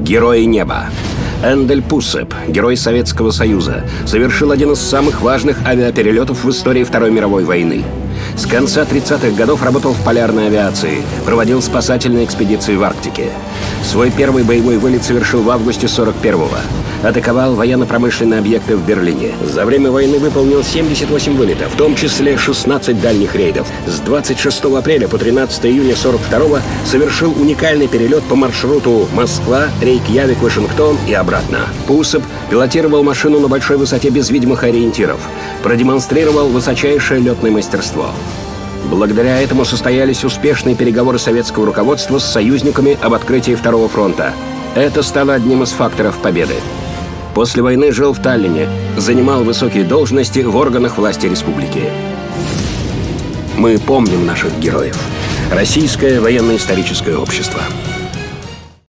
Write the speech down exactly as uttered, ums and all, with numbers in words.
Герои неба. Эндель Пуссеп, герой Советского Союза, совершил один из самых важных авиаперелетов в истории Второй мировой войны. С конца тридцатых годов работал в полярной авиации, проводил спасательные экспедиции в Арктике. Свой первый боевой вылет совершил в августе сорок первого. Атаковал военно-промышленные объекты в Берлине. За время войны выполнил семьдесят восемь вылетов, в том числе шестнадцать дальних рейдов. С двадцать шестого апреля по тринадцатое июня сорок второго совершил уникальный перелет по маршруту Москва, Рейкьявик, Вашингтон и обратно. Пуссеп пилотировал машину на большой высоте без видимых ориентиров. Продемонстрировал высочайшее летное мастерство. Благодаря этому состоялись успешные переговоры советского руководства с союзниками об открытии Второго фронта. Это стало одним из факторов победы. После войны жил в Таллине, занимал высокие должности в органах власти республики. Мы помним наших героев. Российское военно-историческое общество.